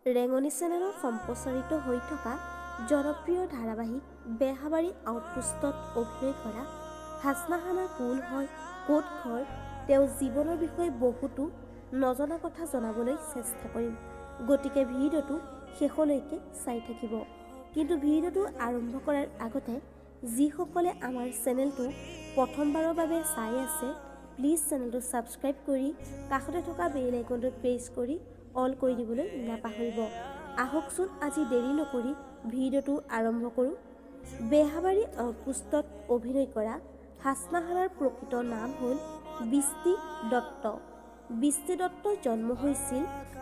ৰেঙনি চেনেলত সম্প্ৰচাৰিত হৈ থকা জনপ্ৰিয় ধাৰাবাহিক বেহাবাৰী আউটপোষ্টত অভিনয় কৰা হাছনাহানাৰ কোন হয়, ক'ত ঘৰ, তেওঁৰ জীৱনৰ বিষয়ে বহুতো নজনা কথা জনাবলৈ চেষ্টা কৰিম। গতিকে ভিডিঅ'টো শেষলৈকে চাই থাকিব। কিন্তু ভিডিঅ'টো আৰম্ভ কৰাৰ আগতে যিসকলে আমাৰ চেনেলটো প্ৰথমবাৰৰ বাবে চাই আছে, প্লিজ চেনেলটো ছাবস্ক্ৰাইব কৰি কাষতে থকা বেল আইকনটো প্ৰেছ কৰি অল কৰি দিবলৈ নাপাহৰিব। আহকচোন আজি দেৰি নকৰি ভিডিঅ'টো আৰম্ভ কৰোঁ। বেহাবাৰী আউটপোষ্টত অভিনয় কৰা হাছনাহানাৰ প্ৰকৃত নাম হ'ল বৃষ্টি দত্ত। বৃষ্টি দত্তৰ জন্ম হৈছিল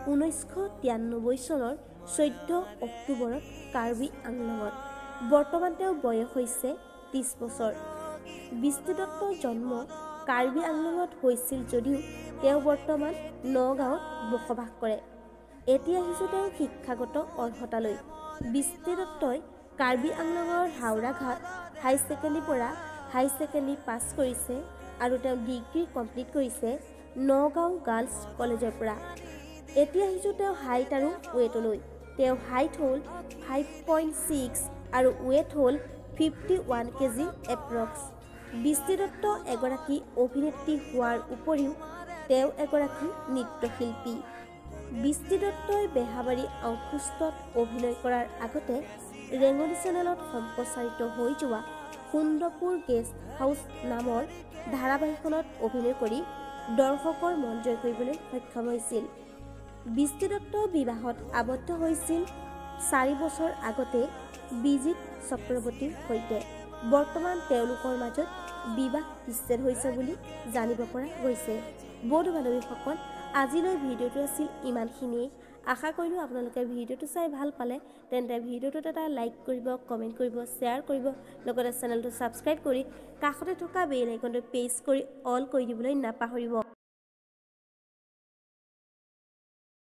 1993 চনৰ 14 অক্টোবৰত কাৰ্বি আংলঙত। বৰ্তমান তেওঁৰ বয়স হৈছে 30 বছৰ। বৃষ্টি দত্তৰ জন্ম কাৰ্বি আংলঙত হৈছিল যদিও তেওঁ বৰ্তমান নগাঁৱত বসবাস কৰে। এতিয়া আহিছোঁ তেওঁৰ শিক্ষাগত অৰ্হতালৈ। বৃষ্টি দত্তই কাৰ্বি আংলঙৰ হাওৰাঘাট হাই ছেকেণ্ডেৰীৰ পৰা হাই ছেকেণ্ডেৰী পাছ কৰিছে আৰু তেওঁ ডিগ্ৰী কমপ্লিট কৰিছে নগাঁও গাৰ্লছ কলেজৰ পৰা। এতিয়া আহিছোঁ তেওঁ হাইট আৰু ৱেইটলৈ। তেওঁৰ হাইট হ'ল 5.6 আৰু ৱেইট হ'ল 51 কেজি এপ্ৰক্স। বৃষ্টি দত্ত এগৰাকী অভিনেত্ৰী হোৱাৰ উপৰিও তেওঁ এগৰাকী নৃত্যশিল্পী। বৃষ্টি দত্তই বেহাবাৰী আউটপোষ্টত অভিনয় কৰাৰ আগতে ৰেঙনি চেনেলত সম্প্ৰচাৰিত হৈ যোৱা সুন্দৰপুৰ গেষ্ট হাউচ নামৰ ধাৰাবাহিকখনত অভিনয় কৰি দৰ্শকৰ মন জয় কৰিবলৈ সক্ষম হৈছিল। বৃষ্টি দত্ত বিবাহত আবদ্ধ হৈছিল 4 বছৰ আগতে বিজিত চক্ৰৱৰ্তীৰ সৈতে। বৰ্তমান তেওঁলোকৰ মাজত বিবাহ বিচ্ছেদ হৈছে বুলি জানিব পৰা গৈছে। বন্ধু বান্ধৱীসকল, আজিলৈ ভিডিঅ'টো আছিল ইমানখিনিয়েই। আশা কৰিলোঁ আপোনালোকে ভিডিঅ'টো চাই ভাল পালে। তেন্তে ভিডিঅ'টোত এটা লাইক কৰিব, কমেণ্ট কৰিব, শ্বেয়াৰ কৰিব, লগতে চেনেলটো ছাবস্ক্ৰাইব কৰি কাষতে থকা বেল আইকনটো প্ৰেছ কৰি অল কৰি দিবলৈ নাপাহৰিব।